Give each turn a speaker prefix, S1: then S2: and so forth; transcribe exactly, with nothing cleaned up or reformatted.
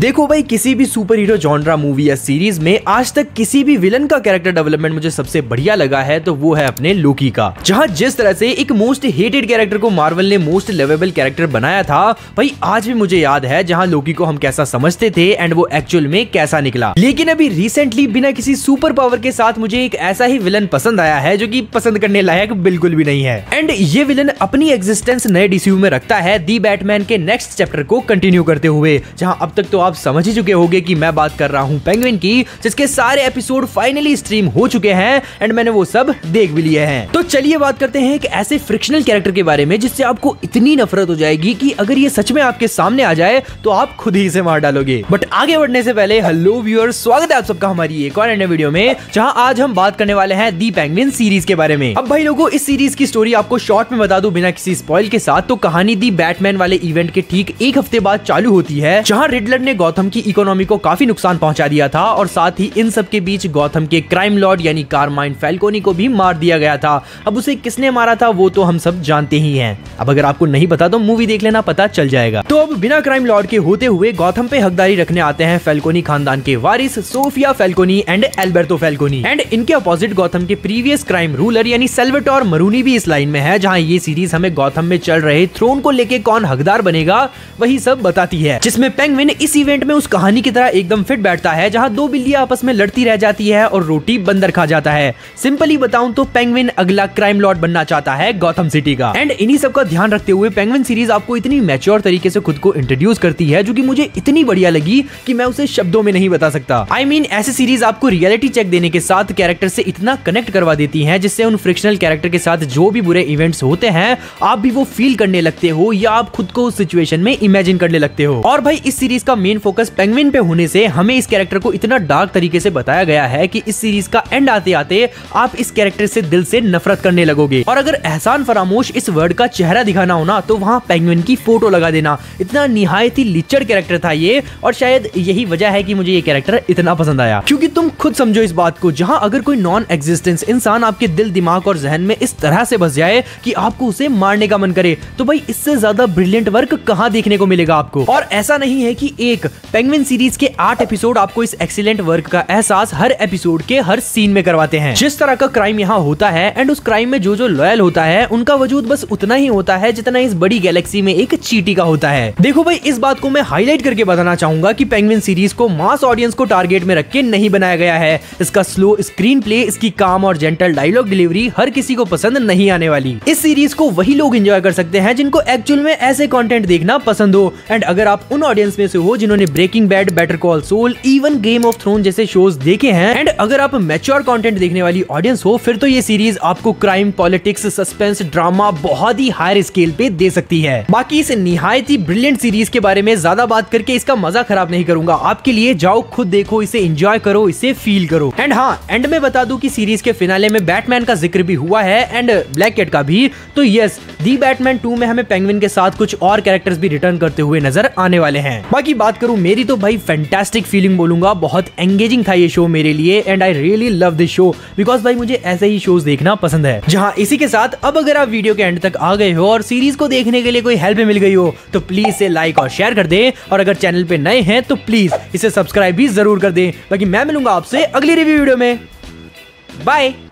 S1: देखो भाई, किसी भी सुपर हीरो जॉनरा मूवी या सीरीज में आज तक किसी भी विलन का कैरेक्टर डेवलपमेंट मुझे सबसे बढ़िया लगा है तो वो है अपने लोकी का। जहां जिस तरह से एक मोस्ट हेटेड कैरेक्टर को मार्वल ने मोस्ट लवेबल कैरेक्टर बनाया था, भाई आज भी मुझे याद है जहां लोकी को हम कैसा समझते थे एंड वो एक्चुअल में कैसा निकला। लेकिन अभी रिसेंटली बिना किसी सुपर पावर के साथ मुझे एक ऐसा ही विलन पसंद आया है जो कि पसंद करने लायक बिल्कुल भी नहीं है। एंड ये विलन अपनी एग्जिस्टेंस नए डीसीयू में रखता है दी बैटमैन के नेक्स्ट चैप्टर को कंटिन्यू करते हुए। जहां अब तक तो आप समझ ही चुके होंगे कि मैं बात कर रहा हूं पेंगुइन की, जिसके सारे एपिसोड फाइनली स्ट्रीम हो चुके हैं एंड मैंने वो सब देख भी लिए हैं। तो चलिए बात करते हैं एक ऐसे फ्रिक्शनल कैरेक्टर के बारे में जिससे आपको इतनी नफरत हो जाएगी कि अगर ये सच में आपके सामने आ जाए तो आप खुद ही इसे मार डालोगे। बट आगे बढ़ने से पहले हेलो व्यूअर्स, स्वागत है आप सबका हमारी एक और नए वीडियो में, जहां आज हम बात करने वाले हैं दी पेंगुइन सीरीज के बारे में। अब भाई लोगों, इस सीरीज की स्टोरी आपको शॉर्ट में बता दूं बिना किसी स्पॉइल के साथ, तो कहानी दी बैटमैन वाले इवेंट के ठीक एक हफ्ते बाद चालू होती है, जहां रिडलर ने गॉथम की इकोनॉमी को काफी नुकसान पहुंचा दिया था और साथ ही इन सब के बीच गॉथम के क्राइम लॉर्ड यानी कारमाइन फैल्कोनी को भी मार दिया गया था। अब उसे किसने मारा था वो तो हम सब जानते ही हैं। अब अगर आपको नहीं पता तो मूवी देख लेना, पता चल जाएगा। तो अब बिना क्राइम लॉर्ड के होते हुए गॉथम पे हकदारी रखने आते हैं फैल्कोनी खानदान के वारिस Sofia Falcone and Alberto Falcone. And इनके अपोजिट गॉथम के प्रीवियस क्राइम रूलर यानी सैल्वाटोर मरूनी भी इस लाइन में है, जहां ये सीरीज हमें गॉथम में चल रहे थ्रोन को लेके कौन हकदार बनेगा वही सब बताती है, जिसमें पेंगुइन इस इवेंट में उस कहानी की तरह एकदम फिट बैठता है जहां दो बिल्लियां आपस में लड़ती रह जाती है और रोटी बंदर खा जाता है। सिंपली बताऊं तो पेंगुइन अगला क्राइम लॉर्ड बनना चाहता है गॉथम सिटी का। एंड इन्हीं सब का ध्यान रखते हुए पेंगुइन सीरीज आपको इतनी मैच्योर तरीके से खुद को इंट्रोड्यूस करती है जो कि मुझे इतनी बढ़िया लगी कि मैं उसे शब्दों में नहीं बता सकता। आई I मीन mean, ऐसी सीरीज आपको रियलिटी चेक देने के साथ कैरेक्टर से इतना कनेक्ट करवा देती है जिससे उन फ्रिक्शनल कैरेक्टर के साथ जो भी बुरे इवेंट्स होते हैं आप भी वो फील करने लगते हो या आप खुद को उस सिचुएशन में इमेजिन करने लगते हो। और भाई इस सीरीज का मेन फोकस पेंगुइन पे होने से हमें इस कैरेक्टर को इतना डार्क तरीके से बताया गया है कि इस सीरीज का एंड आते आते आप इस कैरेक्टर से दिल से नफरत करने लगोगे। और अगर एहसान फरामोश इस वर्ड का चेहरा दिखाना हो ना तो वहाँ पेंगुइन की फोटो लगा देना। इतना निहायत ही लिचड़ कैरेक्टर था ये, और शायद यही वजह है कि मुझे ये कैरेक्टर इतना पसंद आया। क्योंकि तुम खुद समझो इस बात को, जहाँ अगर कोई नॉन एग्जिस्टेंस इंसान आपके दिल दिमाग और जहन में इस तरह से बस जाए कि आपको उसे मारने का मन करे, तो भाई इससे ज्यादा ब्रिलियंट वर्क कहाँ देखने को मिलेगा आपको। और ऐसा नहीं है कि एक पेंगुइन सीरीज के आठ एपिसोड आपको इस एक्सीलेंट वर्क का एहसास हर एपिसोड के हर सीन में करवाते हैं। जिस तरह का क्राइम यहाँ होता है एंड उस क्राइम में जो जो लॉयल होता है उनका वजूद बस उतना ही होता है जितना इस बड़ी गैलेक्सी में एक चींटी का होता है। देखो भाई, इस बात को मैं हाईलाइट करके बताना चाहूंगा कि पेंगुइन सीरीज को मास ऑडियंस को टारगेट में रख के नहीं बनाया गया है। इसका स्लो स्क्रीन प्ले, इसकी काम और जेंटल डायलॉग डिलीवरी हर किसी को पसंद नहीं आने वाली। इस सीरीज को वही लोग एंजॉय कर सकते हैं जिनको एक्चुअल में ऐसे कंटेंट देखना पसंद हो। एंड अगर आप उन ऑडियंस में से हो जिन्होंने Breaking Bad, Better Call Saul, even Game of Throne जैसे शोज देखे हैं, एंड अगर आप मैच्योर कंटेंट देखने वाली ऑडियंस हो, फिर तो ये सीरीज आपको क्राइम, पॉलिटिक्स, सस्पेंस, ड्रामा बहुत ही हायर स्केल पे दे सकती है। बाकी इस निहायत ही ब्रिलियंट सीरीज के बारे में ज्यादा बात करके इसका मजा खराब नहीं करूंगा आपके लिए। जाओ खुद देखो, इसे एंजॉय करो, इसे फील करो। एंड हाँ, एंड में बता दूं कि सीरीज के फिनाले में बैटमैन का जिक्र भी हुआ है एंड ब्लैक कैट का भी। तो यस, दी बैटमैन टू में हमें पेंगुइन के साथ कुछ और कैरेक्टर्स भी रिटर्न करते हुए नजर आने वाले हैं। बाकी बात करूं मेरी तो भाई फैंटास्टिक फीलिंग बोलूंगा, बहुत एंगेजिंग था ये शो मेरे लिए and I really love this show because भाई मुझे ऐसे ही शोज देखना पसंद है। जहां इसी के साथ अब अगर आप वीडियो के एंड तक आ गए हो और सीरीज को देखने के लिए कोई हेल्प मिल गई हो तो प्लीज इसे लाइक और शेयर कर दे, और अगर चैनल पे नए हैं तो प्लीज इसे सब्सक्राइब भी जरूर कर दे। बाकी मैं मिलूंगा आपसे अगली रिव्यू वीडियो में। बाय।